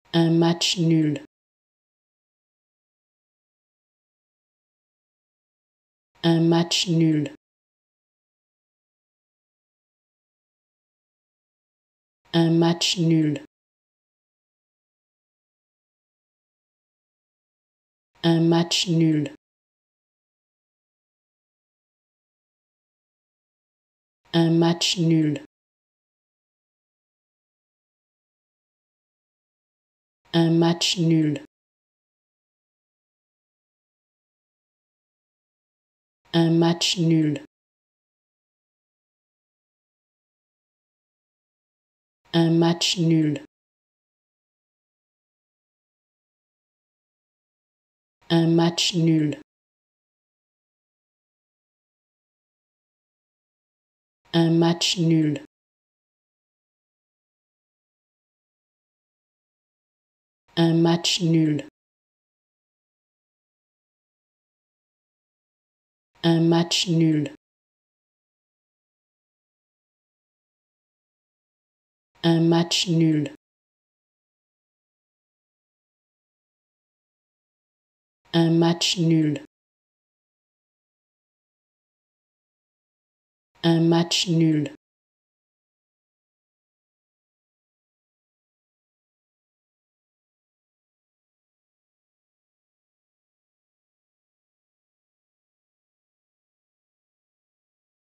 Un match nul. Un match nul. Un match nul. Un match nul. Un match nul. Un match nul. Un match nul. Un match nul. Un match nul. Un match nul. Un match nul. Un match nul. Un match nul. Un match nul. Un match nul.